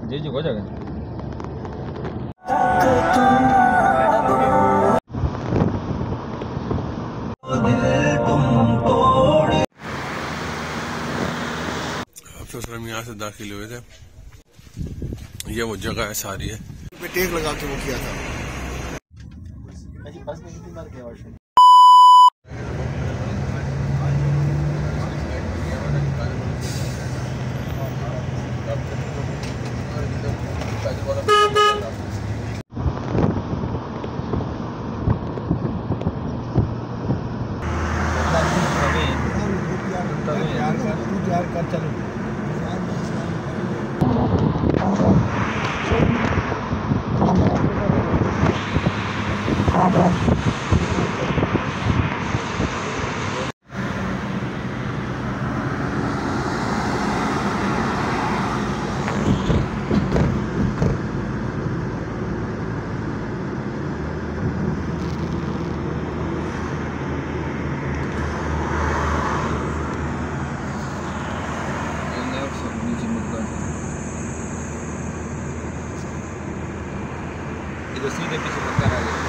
जी जी हो जाएगा। अफसर हम यहाँ से दाखिल हुए थे, ये वो जगह है सारी है पे टेक लगा के वो किया था। इधर सीधे पीछे पत्थर आ गया।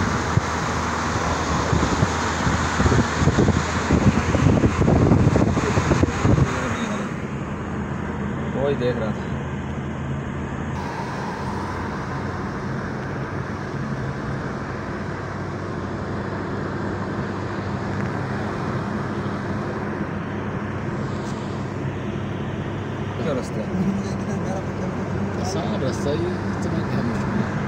वही देख रहा था। क्या रास्ता है? रास्ता ही इतना क्या मुश्किल है।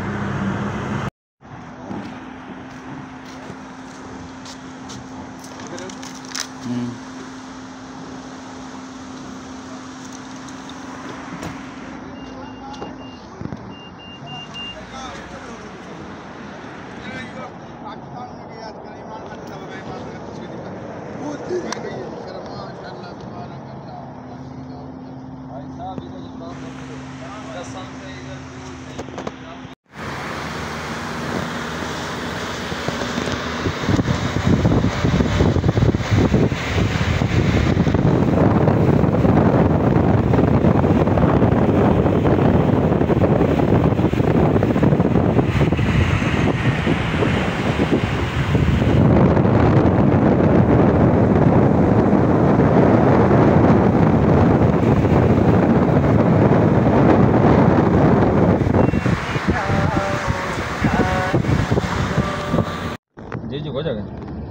जी जी हो जाएगा।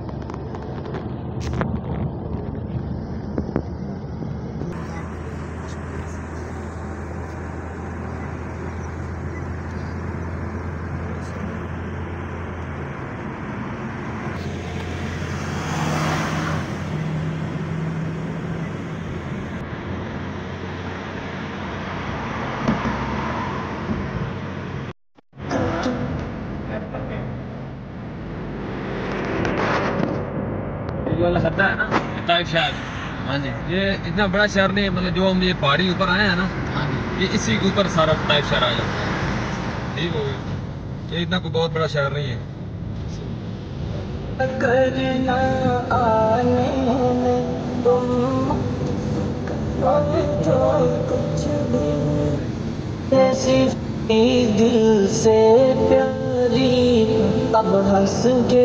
वाला खत्ता है ना, ताइफ शहर। हाँ जी, ये इतना बड़ा शहर नहीं है, मतलब जो हम ये पहाड़ी ऊपर आए हैं ना, ये इसी के ऊपर सारा ताइफ शहर आ जाता है। ठीक हो गया, ये इतना कोई बहुत बड़ा शहर नहीं है। करना आने में तुम कुछ भी ऐसी दिल से प्यारी, अब हंस के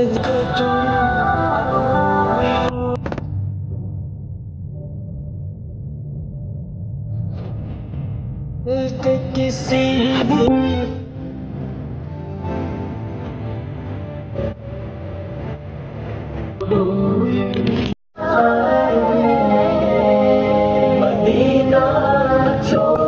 किसी भी मदीना छोड़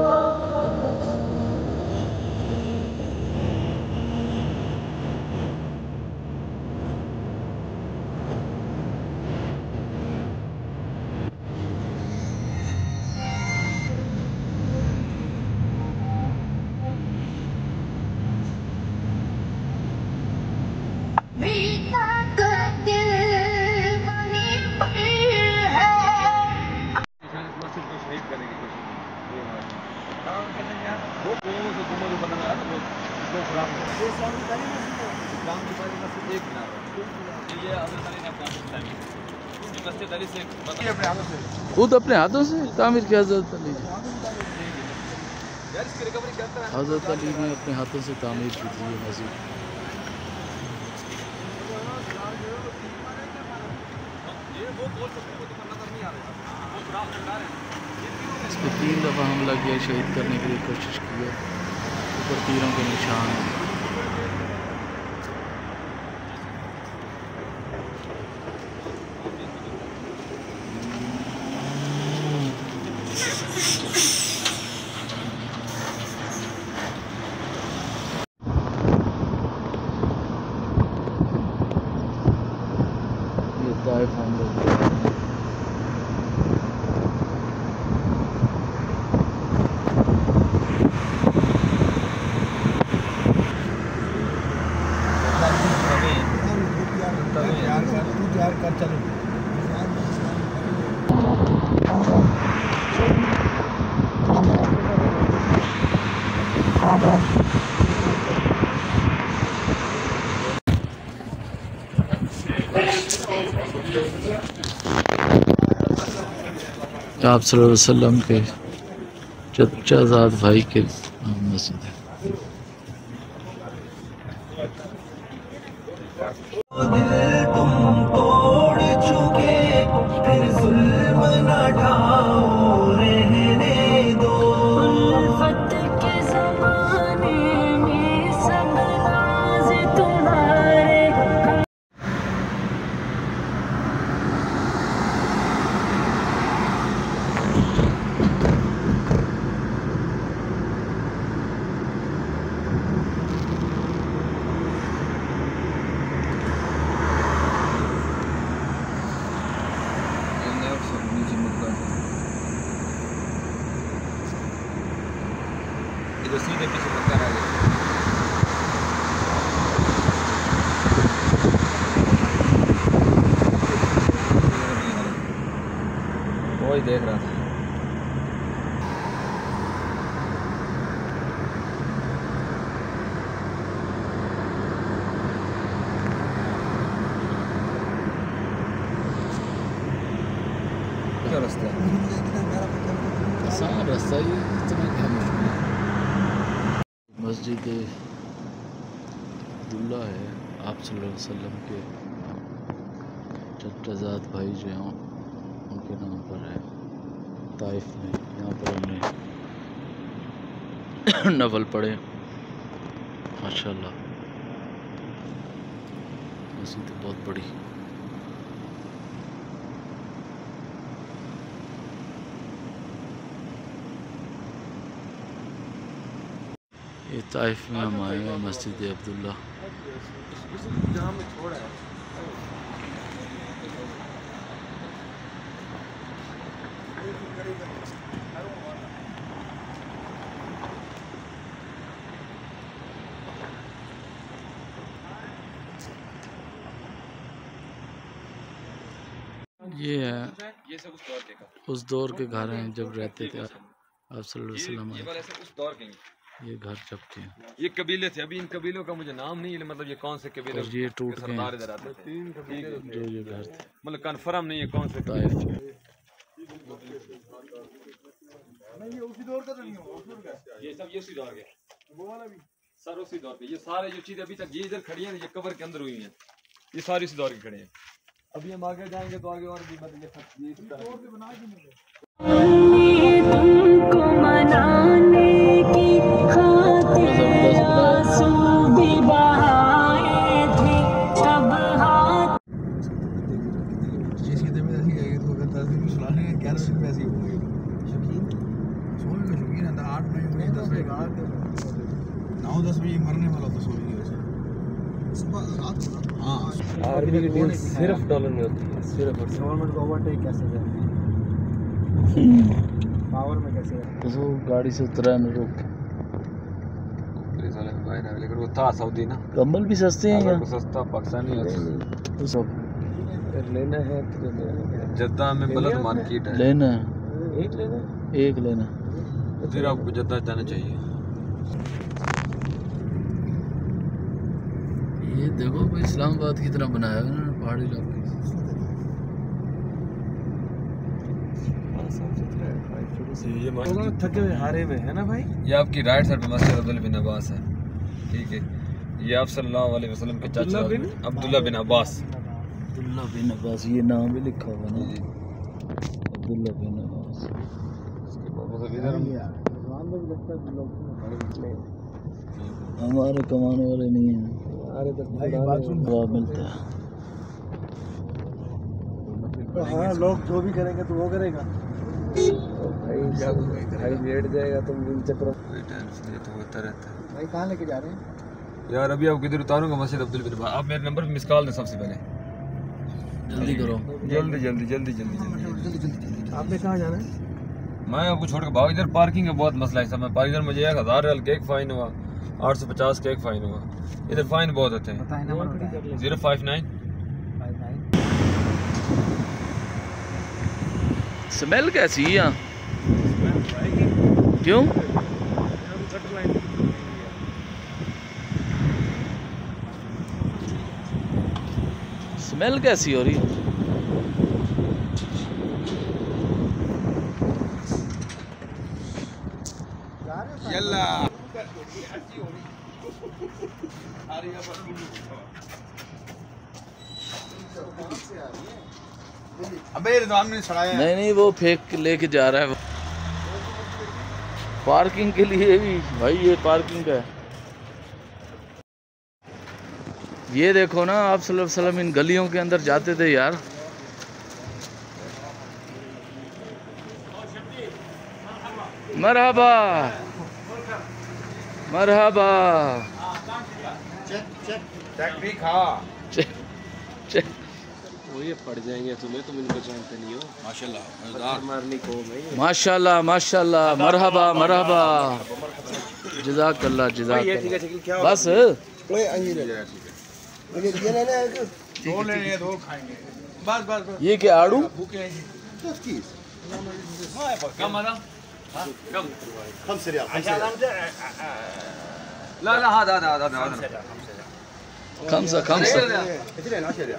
खुद अपने हाथों से तामीर किया जाता नहीं। हज़रत अली ने अपने हाथों से तामीर की थी ये मस्जिद। इस पर 3 दफ़ा हमला किया, शहीद करने के लिए कोशिश की है। ऊपर तीरों के निशान हैं। ये ताइफ हम लोग आप सल्लल्लाहु अलैहि वसल्लम के चचाज़ाद भाई के मस्जिद है। इधर सीधे पीछे पत्थर आ गया। वही देख रहा था। क्या रास्ता है? आसान रास्ता ही इतना क्या मुश्किल है। मस्जिद अब्दुल्ला है, आप सल्लल्लाहु अलैहि वसल्लम के चचाज़ाद भाई जो हैं उनके नाम पर है ताइफ में। यहाँ पर हमने नफल पढ़े माशाल्लाह। मस्जिद बहुत बड़ी। ये ताइफ में हम आए हैं मस्जिद अब्दुल्ला। ये है ये सब उस दौर के का। उस दौर के घर हैं जब रहते थे आप सल्लल्लाहु अलैहि वसल्लम ये आए। वाले सब उस दौर के हैं। ये घर जब के हैं। ये कबीले थे। अभी इन कबीलों का मुझे नाम नहीं है, मतलब ये कौन से कबीले और ये टूट के गए सरदार इधर आते थे। जो ये घर थे मतलब कन्फर्म नहीं है कौन से ताइफ के। ये सब ये उसी दौर के सर उसी दौर के। ये सारे जो चीजें अभी तक ये इधर खड़ी हैं ये कब्र के अंदर हुई हैं, ये सारी उसी दौर की खड़ी हैं। अभी हम आगे जाएंगे तो आगे और भी मतलब ये इसी तरह तुमको मनाने की खातिर आंसू भी बहाए थे तब हाथ। ये सीधे में ऐसी गई तो अगर 10 दिन में सुलाने 11 दिन में ऐसी हो गई। शौकीन सोने का शौकीन है। 8 बजे 10 बजे 9-10 बजे मरने वाला तो सोने की वजह सुबह रात को। हाँ आर्मी की डील सिर्फ डॉलर में होती है, सिर्फ गवर्नमेंट को ओवरटेक कैसे करते हैं, पावर में कैसे रहते तो वो गाड़ी से उतरा है ना रुक। लेकिन वो था सऊदी ना। कम्बल भी सस्ते हैं यहाँ। सस्ता पाकिस्तानी तो सब लेना है तो जद्दा में बलद मार्केट है। लेना है, एक लेना। फिर आपको जद्दा जाना चाहिए। ये देखो भाई इस्लामाबाद की तरह बनाया है ना पहाड़ी इलाके। साफ सुथरा है। ये थके हुए हारे में है ना भाई। ये आपकी राइट साइड पे मस्जिद अब्दुल्ला बिन अब्बास है, ठीक है। ये आप सल्लल्लाहु अलैहि वसल्लम के चाचा अब्दुल्ला बिन अब्बास। अब्दुल्ला बिन अब्बास, ये नाम भी लिखा हुआ ना, अब्दुल्ला बिन अब्बास। हमारे कमाने वाले नहीं हैं, जवाब मिलता है। हाँ, लोग जो भी करेंगे तो वो करेगा भाई, लेट जाएगा तो चक्कर तो होता रहता है भाई। कहाँ लेके जा रहे हैं यार? अभी आपको इधर उतारूंगा मस्जिद अब्दुल बिन अब्बास। आप मेरे नंबर पे मिस कॉल दें सबसे पहले, जल्दी करो, जल्दी जल्दी जल्दी जल्दी जल्दी। आपने कहाँ जाना है? मैं आपको छोड़ के भाग, इधर पार्किंग का बहुत मसला है। मैं इधर मुझे 1000 रियाल का एक फाइन हुआ, 850 का एक फाइन हुआ। इधर फाइन बहुत होते हैं। 059। स्मेल कैसी है यहाँ? क्यों? स्मेल कैसी हो रही है? अबे रिजवान ने सड़ाया। नहीं, वो फेंक के लेके जा रहा है पार्किंग के लिए भी। भाई ये पार्किंग है। ये देखो ना, आप सल्लल्लाहु अलैहि वसल्लम इन गलियों के अंदर जाते थे यार। मरहबा मरहबा। वो ये पड़ जाएंगे तुम्हें, तुम इनको जानते नहीं हो। माशाल्लाह मारने को भाई। माशाल्लाह माशाल्लाह, मरहबा मरहबा, जज़ाकल्लाह जज़ाकल्लाह। बस कोई अंजीर है मुझे ये लेना है, दो लेने हैं, दो खाएंगे बस बस बस। ये क्या आड़ू? भूखे हैं 30 कम आना कम 5 रियाल। ला ला हाँ दा दा दा दा खमसा खमसा। कितने 10 रियाल।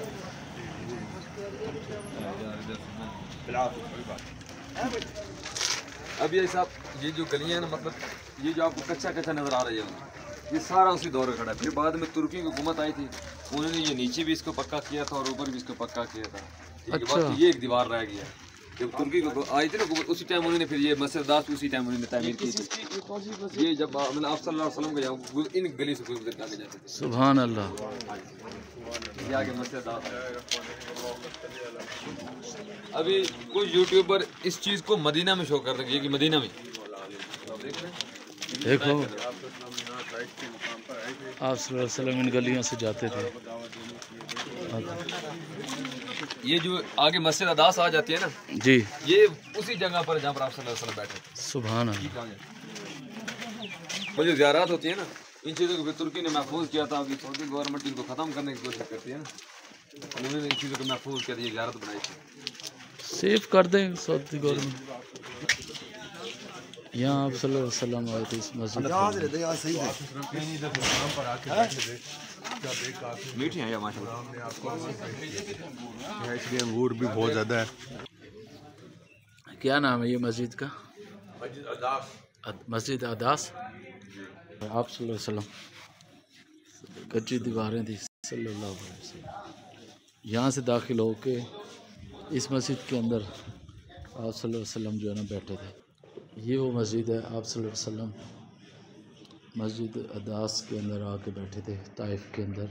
अब ये साहब, ये जो गलियां हैं ना, मतलब ये जो आपको कच्चा कच्चा नजर आ रही है, ये सारा उसी दौर में खड़ा है। फिर बाद में तुर्की की हुकूमत आई थी, उन्होंने ये नीचे भी इसको पक्का किया था और ऊपर भी इसको पक्का किया था। अच्छा। ये एक दीवार रह गया। जब तुर्की को आई थी ना हुकूमत, उसी टाइम उन्होंने फिर ये मस्जिद दास उसी टाइम उन्होंने तामीर की थी। ये जब मतलब आप सल्लल्लाहु अलैहि वसल्लम के यहाँ इन गली से गुजर के आगे जाते थे। सुभान अल्लाह। ये आगे मस्जिद दास। अभी कुछ यूट्यूबर इस चीज को मदीना में शो कर रहे हैं कि मदीना में देखो, आप सल्लल्लाहु अलैहि वसल्लम इन गलियों से जाते थे। ये जो आगे मस्जिद अदास आ जाती है ना जी, ये उसी जगह पर जहाँ पर आप सल्लल्लाहु अलैहि वसल्लम बैठे थे। सुभान अल्लाह। वो जो ज़ियारत होती है ना, इन चीज़ों को फिर तुर्की ने महफूज किया था। अभी सऊदी गवर्नमेंट इनको ख़त्म करने की कोशिश करती है ना, उन्होंने इन चीज़ों को महफूज किया, ये ज़ियारत बनाई थी। सेफ कर दें सऊदी गवर्नमेंट। यहाँ आप सल्लल्लाहु अलैहि वसल्लम आए थे इस मस्जिद। मीठी है या माशाल्लाह। इसलिए अंगूर भी बहुत ज़्यादा है। क्या नाम है ये मस्जिद का? मस्जिद अदास। आप सल्लल्लाहु अलैहि वसल्लम, कच्ची दीवारें थी सल्लल्लाहु अलैहि वसल्लम। यहाँ से दाखिल होके इस मस्जिद के अंदर आप सल्लल्लाहु अलैहि वसल्लम जो है ना बैठे थे। ये वो मस्जिद है, आप सल्लल्लाहु अलैहि वसल्लम मस्जिद अदास के अंदर आके बैठे थे, ताइफ के अंदर।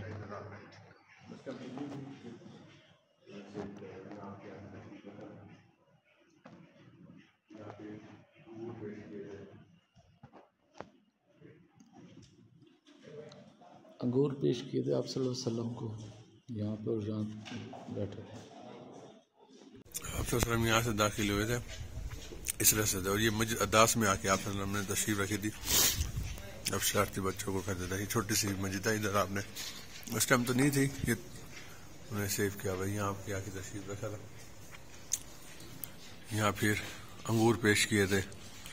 अंगूर पेश किए थे आप सल्लल्लाहु अलैहि वसल्लम को यहाँ पर, जहाँ बैठे थे। आप वसल्लम यहाँ से दाखिल हुए थे इस रास्ते से, और ये मस्जिद अदास में आके आप वसल्लम ने तशरीफ रखी थी। अब शरारती बच्चों को कहते थे, छोटी सी मस्जिद है इधर, आपने उस टाइम तो नहीं थी, ये उन्हें सेव किया भाई, यहाँ आपकी आके तशरीफ रखा था। यहाँ फिर अंगूर पेश किए थे।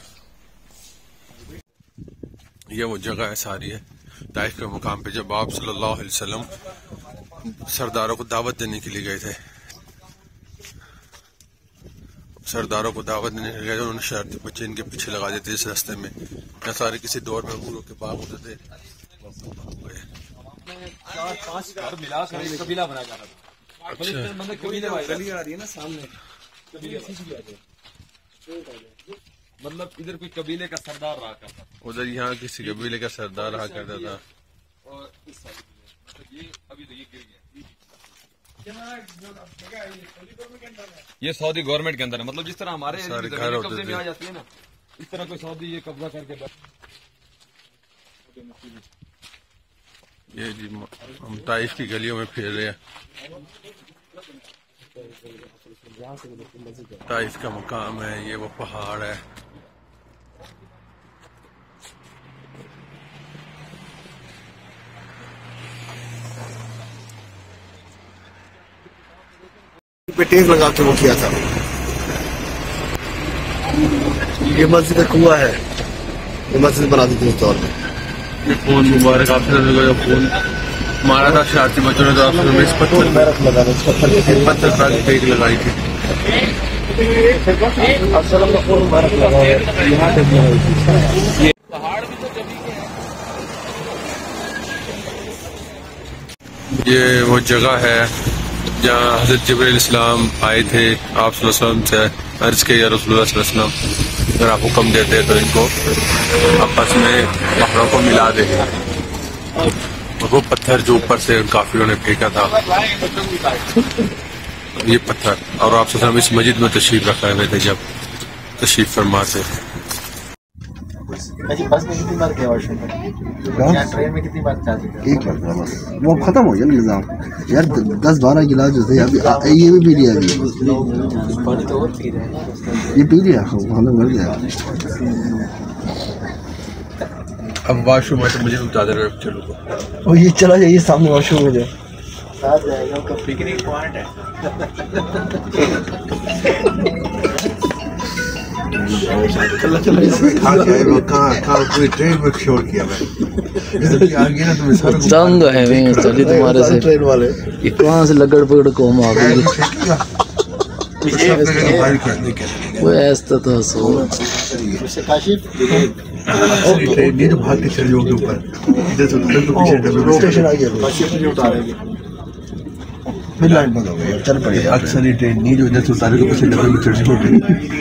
यह वो जगह है सारी है ताइफ के मुकाम पे, जब आप सल्लल्लाहु अलैहि वसल्लम सरदारों को दावत देने के लिए गए थे। सरदारों को दावत देने गए, उन्होंने शरारती बच्चे इनके पीछे लगा देते इस रास्ते में। यहाँ सारे किसी दौर में अंगूरों के बाग होते थे। 4-5 घर मिला कर एक कबीला बना जाता था। अच्छा। मतलब कबीले वाली आ रही है ना सामने, कबीले मतलब इधर कोई कबीले का सरदार रहा करता था, उधर यहाँ किसी कबीले का सरदार रहा करता था। और इस साइड मतलब ये अभी तो ये गिर गया। ये सऊदी गवर्नमेंट के अंदर है, मतलब जिस तरह हमारे सारे घर होते कब्जे में थे। आ जाती है ना, इस तरह कोई सऊदी ये कब्जा करके ये जी हम ताइफ की गलियों में फिर रहे हैं। ताइफ का मकाम है, ये वो पहाड़ है। पे टेक लगा के वो किया था। ये मस्जिद का कुआं है, ये मस्जिद बना दी थी उस दौर में। ये फोन मुबारक आपसे फोन मारा था शरारती बच्चों ने, तो आपसे इस पत्थर पर टेक लगाई थी। ये वो जगह है जहाँ हज़रत जिब्रील इस्लाम आए थे, आप सल्लल्लाहु अलैहि वसल्लम से अर्ज के या रसूलुल्लाह सल्लल्लाहु अलैहि वसल्लम अगर आप हुक्म देते हैं तो इनको आपस में कपड़ों को मिला दे। और वो पत्थर जो ऊपर से उन काफिरों ने फेंका था, ये पत्थर, और आप सल्लल्लाहु अलैहि वसल्लम इस मस्जिद में तशरीफ रखा हुए थे जब तशरीफ फरमा थे। बस में कितनी बार गया वॉशरूम में, या ट्रेन में कितनी बार जा चुके हैं? एक बार बस, वो खत्म हो गया निजाम यार। 10-12 गिलास जो थे अभी ये भी पी लिया, अभी पानी तो और पी रहे हैं, ये पी लिया, हमें मिल गया। अब वॉशरूम है तो मुझे चादर चलो, और ये चला जाइए सामने वॉशरूम में, जो साथ जाएगा उसका पिकनिक पॉइंट है। दंग है मैं चली तुम्हारे से, ट्रेन वाले ये कहाँ से लगड़ पकड़ कोम आ गई। वो ऐसा तो सो ये तो भाग के चल जाओगे ऊपर, इधर से उधर तो पीछे डब्ल्यू स्टेशन आ गया, नहीं उतारेंगे, फिर लाइन बंद हो गई, चल पड़ेगा। अक्सर ये ट्रेन नहीं जो इधर से उतारेगा पीछे डब्ल्यू में चढ़ जाओगे।